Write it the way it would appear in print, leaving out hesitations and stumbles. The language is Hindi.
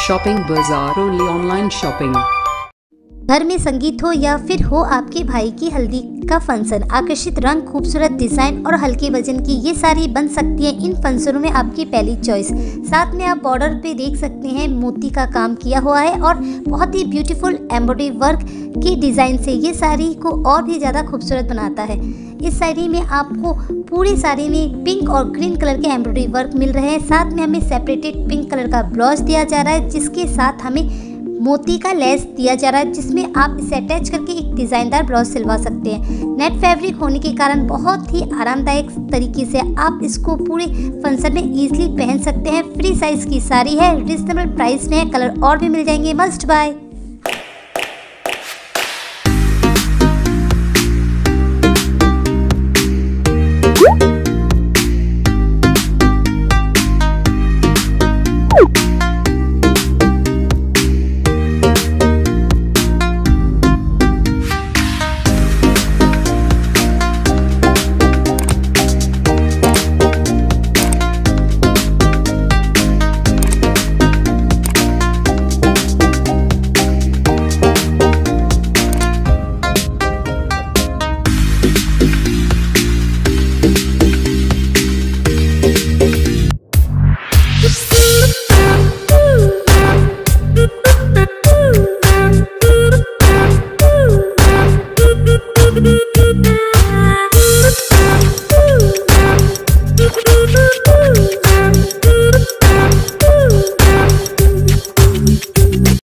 Shopping Bazaar, only online shopping। घर में संगीत हो या फिर हो आपके भाई की हल्दी का फंक्शन, आकर्षित रंग, खूबसूरत डिजाइन और हल्के वजन की ये साड़ी बन सकती है इन फंक्शनों में आपकी पहली चॉइस। साथ में आप बॉर्डर पे देख सकते हैं मोती का काम किया हुआ है और बहुत ही ब्यूटीफुल एम्ब्रॉयडरी वर्क की डिज़ाइन से ये साड़ी को और भी ज़्यादा खूबसूरत बनाता है। इस साड़ी में आपको पूरी साड़ी में पिंक और ग्रीन कलर के एम्ब्रॉयडरी वर्क मिल रहे हैं। साथ में हमें सेपरेटेड पिंक कलर का ब्लाउज दिया जा रहा है, जिसके साथ हमें मोती का लेस दिया जा रहा है, जिसमें आप इसे अटैच करके एक डिज़ाइनदार ब्लाउज सिलवा सकते हैं। नेट फैब्रिक होने के कारण बहुत ही आरामदायक तरीके से आप इसको पूरे फंक्शन में इजीली पहन सकते हैं। फ्री साइज़ की साड़ी है, रिजनेबल प्राइस में है, कलर और भी मिल जाएंगे। Must bye.